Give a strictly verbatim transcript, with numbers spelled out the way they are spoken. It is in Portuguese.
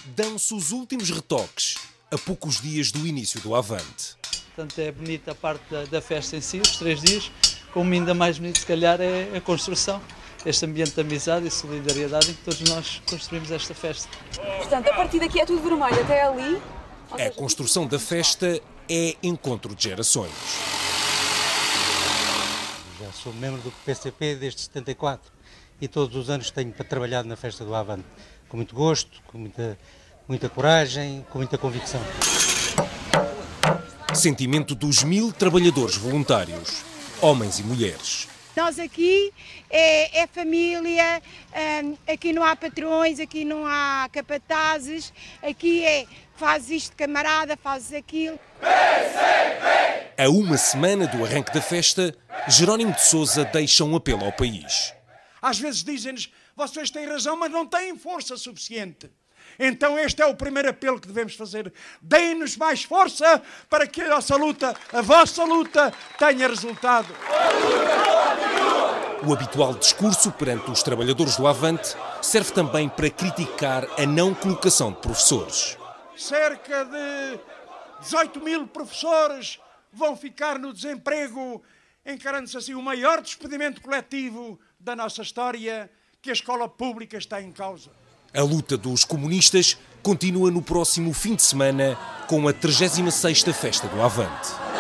dão-se os últimos retoques a poucos dias do início do Avante. Portanto, é bonita a parte da, da festa em si, os três dias, como ainda mais bonito, se calhar, é a construção, este ambiente de amizade e solidariedade em que todos nós construímos esta festa. Portanto, a partir daqui é tudo vermelho, até ali. A construção da festa é encontro de gerações. Já sou membro do P C P desde setenta e quatro e todos os anos tenho trabalhado na festa do Avante, com muito gosto, com muita, muita coragem, com muita convicção. Sentimento dos mil trabalhadores voluntários, homens e mulheres. Nós aqui é, é família, aqui não há patrões, aqui não há capatazes, aqui é faz isto camarada, faz aquilo. A uma semana do arranque da festa, Jerónimo de Sousa deixa um apelo ao país. Às vezes dizem-nos, vocês têm razão, mas não têm força suficiente. Então este é o primeiro apelo que devemos fazer. Deem-nos mais força para que a nossa luta, a vossa luta, tenha resultado. O habitual discurso perante os trabalhadores do Avante serve também para criticar a não colocação de professores. Cerca de dezoito mil professores vão ficar no desemprego, encarando-se assim o maior despedimento coletivo da nossa história, que a escola pública está em causa. A luta dos comunistas continua no próximo fim de semana com a trigésima sexta Festa do Avante.